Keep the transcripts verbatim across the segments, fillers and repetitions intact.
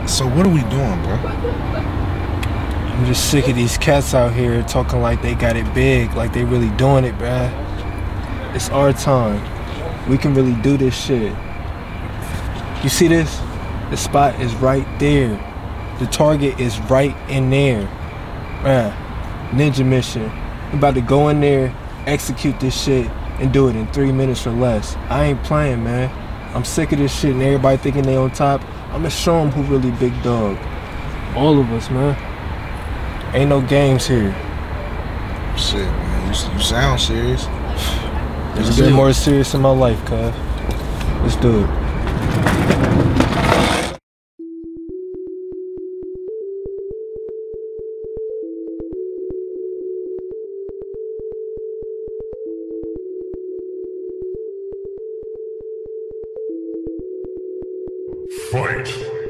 So what are we doing, bro? I'm just sick of these cats out here talking like they got it big, like they really doing it, bruh. It's our time. We can really do this shit. You see this? The spot is right there. The target is right in there. Bruh, Ninja Mission. We about to go in there, execute this shit, and do it in three minutes or less. I ain't playing, man. I'm sick of this shit and everybody thinking they on top. I'ma show them who really big dog. All of us, man. Ain't no games here. Shit, man. You, you sound serious. There's been more serious in my life, cuz. Let's do it. Fight.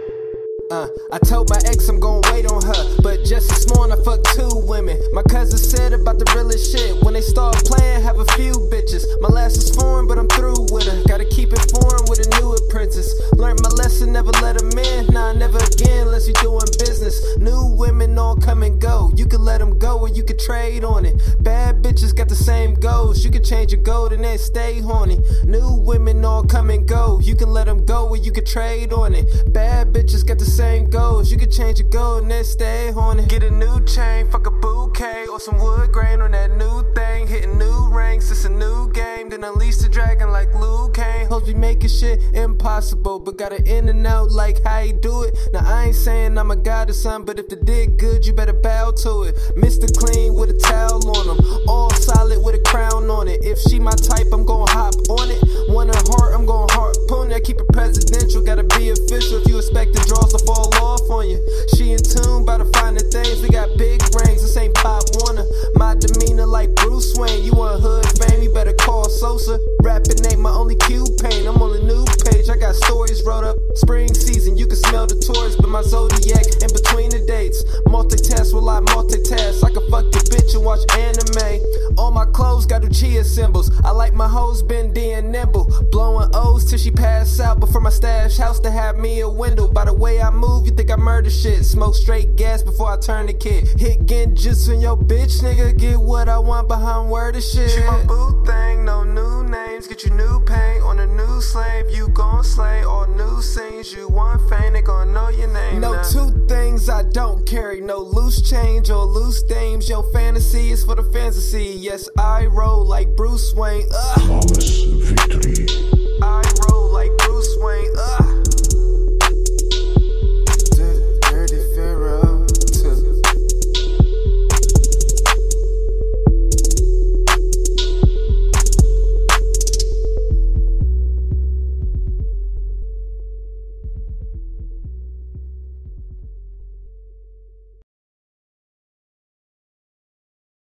Uh, I told my ex I'm gon' wait on her, but just this morning I fucked two women. My cousin said about the realest shit. When they start playing, have a few bitches. My last is foreign, but I'm through with her. Gotta keep it foreign with a new apprentice. Learned my lesson, never let them in. Nah, never again unless you doing business. New women all come and go. You can let them go or you can trade on it. Bad bitches got the same goals. You can change your goal and then stay horny. New women all come and go. You can let them go or you can trade on it. Bad bitches got the same goals. You can change your goal and then stay horny. Get a new chain, fuck a bouquet, or some wood grain on that new thing. Hitting new ranks, it's a new game. Then unleash the dragon like Liu Kang. Hoes be making shit impossible, but got it in and out like how you do it. Now I ain't saying I'm a god or something, but if the dick good, you better bow to it. Mister Clean with a towel on him, all solid with a crown on it. If she my type, I'm gon' hop on it. Want her heart, I'm gon' harpoon it. Keep it presidential, gotta be official. If you expect the draws to fall off on you, she in tune, bout to find the things. We got big brains, this ain't Pop Warner. My demeanor like Bruce Wayne. You want hood fame, you better call Sosa. Rapping ain't my only cue pain. I'm on a new page, I got stories wrote up. Spring season, you can smell the tourists, but my zodiac in between the dates. Multitask while I multitask. I can fuck the bitch and watch anime. All my clothes got Uchiha symbols. I like my hoes bendy and nimble, blowing O's till she pass out. Before my stash house to have me a window. By the way I move, you think I murder shit. Smoke straight gas before I turn the kid. Hit Genjutsu in your bitch, nigga. Get what I want behind word of shit. She my boo thing, no new names. Get you new paint on a new slave. You gon' slay all new scenes. You want fame, they gon' know your name. No now. Two things I don't carry. No loose change or loose dames. Your fantasy is for the fantasy. Yes, I roll like Bruce Wayne. Ugh. Flawless victory.